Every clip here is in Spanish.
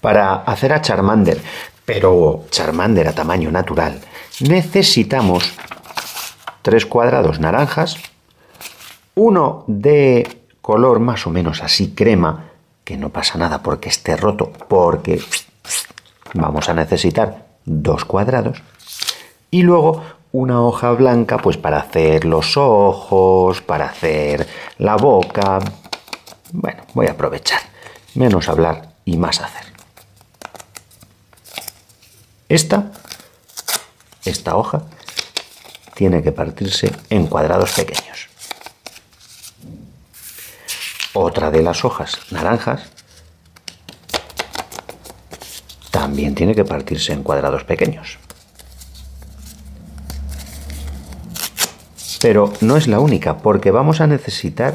Para hacer a Charmander, pero Charmander a tamaño natural, necesitamos 3 cuadrados naranjas, uno de color más o menos así crema, que no pasa nada porque esté roto, porque vamos a necesitar 2 cuadrados, y luego una hoja blanca pues para hacer los ojos, para hacer la boca. Bueno, voy a aprovechar, menos hablar y más hacer. Esta hoja tiene que partirse en cuadrados pequeños. Otra de las hojas naranjas también tiene que partirse en cuadrados pequeños. Pero no es la única, porque vamos a necesitar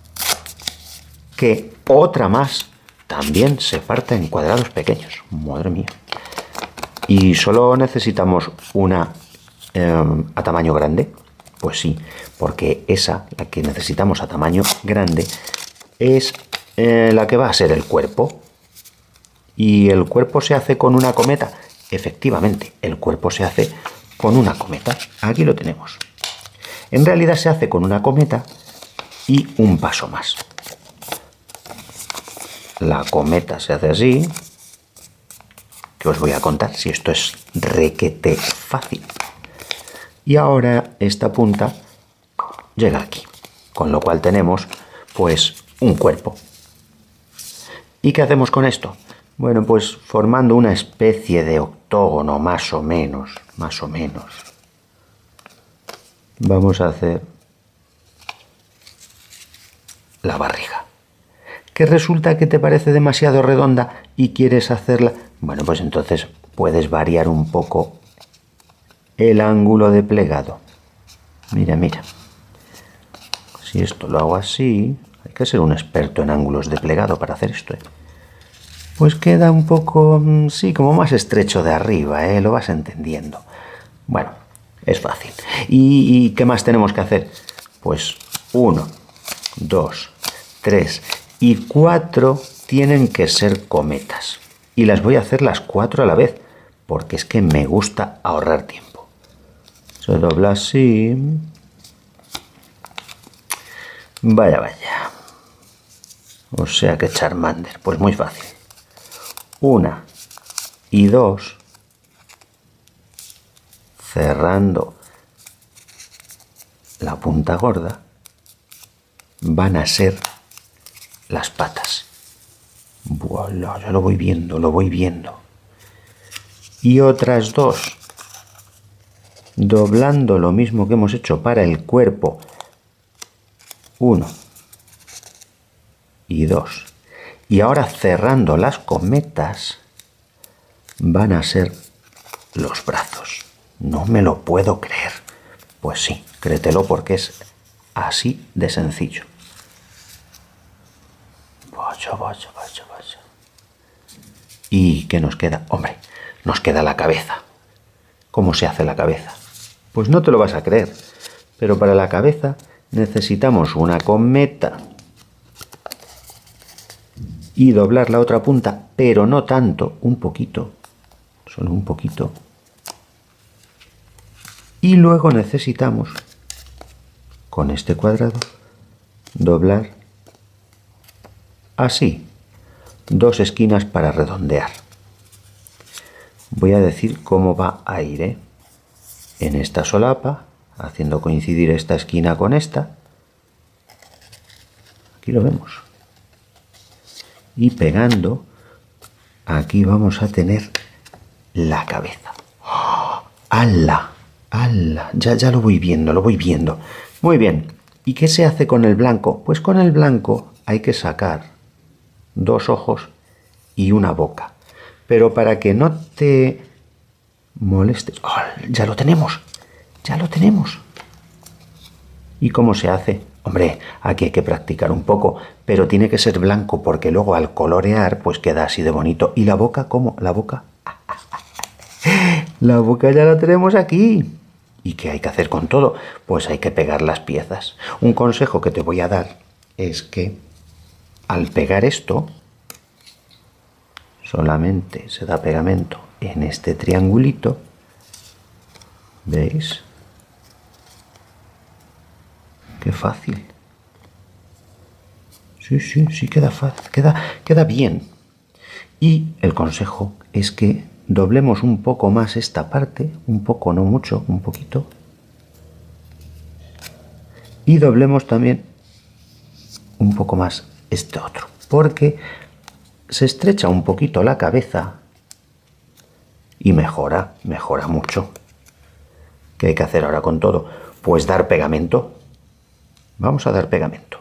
que otra más también se parta en cuadrados pequeños. Madre mía. ¿Y solo necesitamos una a tamaño grande? Pues sí, porque esa, la que necesitamos a tamaño grande, es la que va a ser el cuerpo. ¿Y el cuerpo se hace con una cometa? Efectivamente, el cuerpo se hace con una cometa. Aquí lo tenemos. En realidad se hace con una cometa y un paso más. La cometa se hace así, que os voy a contar si esto es requete fácil. Y ahora esta punta llega aquí, con lo cual tenemos pues un cuerpo. ¿Y qué hacemos con esto? Bueno, pues formando una especie de octógono más o menos. Vamos a hacer la barriga. ¿Que resulta que te parece demasiado redonda y quieres hacerla? Bueno, pues entonces puedes variar un poco el ángulo de plegado. Mira, mira. Si esto lo hago así, hay que ser un experto en ángulos de plegado para hacer esto, ¿eh? Pues queda un poco, sí, como más estrecho de arriba, ¿eh? Lo vas entendiendo. Bueno, es fácil. ¿Y qué más tenemos que hacer? Pues 1, 2, 3 y 4 tienen que ser cometas. Y las voy a hacer las 4 a la vez, porque es que me gusta ahorrar tiempo. Se dobla así. Vaya, vaya. O sea que Charmander, pues muy fácil. 1 y 2, cerrando la punta gorda, van a ser las patas. Voilà, ya lo voy viendo, lo voy viendo. Y otras 2, doblando lo mismo que hemos hecho para el cuerpo. 1 y 2. Y ahora cerrando las cometas, van a ser los brazos. No me lo puedo creer. Pues sí, créetelo porque es así de sencillo. Vaya, vaya, vaya, vaya. ¿Y qué nos queda? Hombre, nos queda la cabeza. ¿Cómo se hace la cabeza? Pues no te lo vas a creer, pero para la cabeza necesitamos una cometa y doblar la otra punta, pero no tanto, un poquito, solo un poquito. Y luego necesitamos, con este cuadrado, doblar así, 2 esquinas para redondear. Voy a decir cómo va a ir, ¿eh? En esta solapa, haciendo coincidir esta esquina con esta. Aquí lo vemos. Y pegando, aquí vamos a tener la cabeza. ¡Oh! ¡Hala! ¡Hala! Ya lo voy viendo, lo voy viendo. Muy bien. ¿Y qué se hace con el blanco? Pues con el blanco hay que sacar 2 ojos y una boca. Pero para que no te molestes... ¡Oh! ¡Ya lo tenemos! ¡Ya lo tenemos! ¿Y cómo se hace? Hombre, aquí hay que practicar un poco, pero tiene que ser blanco porque luego al colorear pues queda así de bonito. ¿Y la boca cómo? ¿La boca? La boca ya la tenemos aquí. ¿Y qué hay que hacer con todo? Pues hay que pegar las piezas. Un consejo que te voy a dar es que al pegar esto, solamente se da pegamento en este triangulito. ¿Veis? Qué fácil. Sí, queda fácil, queda bien. Y el consejo es que doblemos un poco más esta parte, un poco, no mucho, un poquito. Y doblemos también un poco más este otro, porque se estrecha un poquito la cabeza y mejora mucho. ¿Qué hay que hacer ahora con todo? Pues dar pegamento. Vamos a dar pegamento.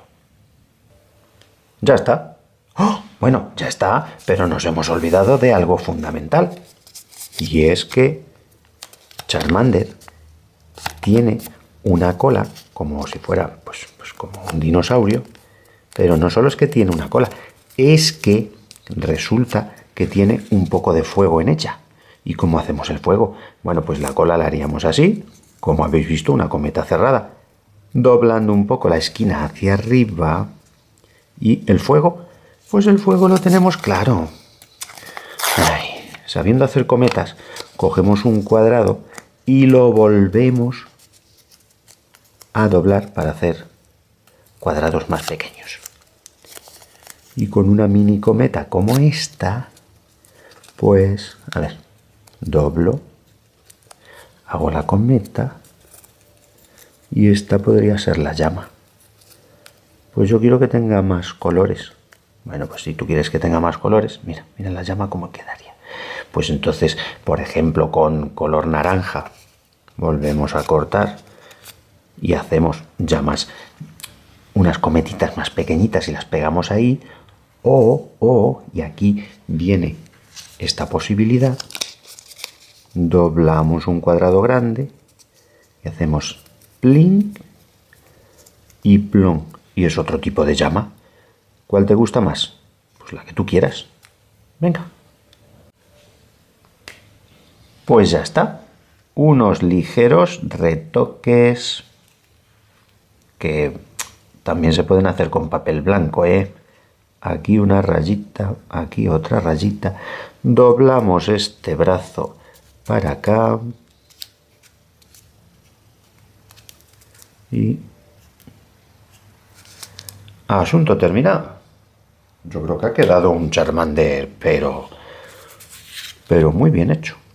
Ya está. ¡Oh! Bueno, ya está, pero nos hemos olvidado de algo fundamental. Y es que Charmander tiene una cola como si fuera pues como un dinosaurio, pero no solo es que tiene una cola, es que resulta que tiene un poco de fuego en ella. ¿Y cómo hacemos el fuego? Bueno, pues la cola la haríamos así, como habéis visto, una cometa cerrada, doblando un poco la esquina hacia arriba. ¿Y el fuego? Pues el fuego lo tenemos claro. Ay, sabiendo hacer cometas, cogemos un cuadrado y lo volvemos a doblar para hacer cuadrados más pequeños. Y con una mini cometa como esta, pues, a ver, doblo, hago la cometa y esta podría ser la llama. Pues yo quiero que tenga más colores. Bueno, pues si tú quieres que tenga más colores, mira la llama cómo quedaría. Pues entonces, por ejemplo, con color naranja, volvemos a cortar y hacemos llamas, unas cometitas más pequeñitas y las pegamos ahí. Y aquí viene esta posibilidad, doblamos un cuadrado grande y hacemos plin y plon. Y es otro tipo de llama. ¿Cuál te gusta más? Pues la que tú quieras. Venga. Pues ya está. Unos ligeros retoques que también se pueden hacer con papel blanco, ¿eh? Aquí una rayita, aquí otra rayita. Doblamos este brazo para acá. Y asunto terminado. Yo creo que ha quedado un Charmander, pero muy bien hecho.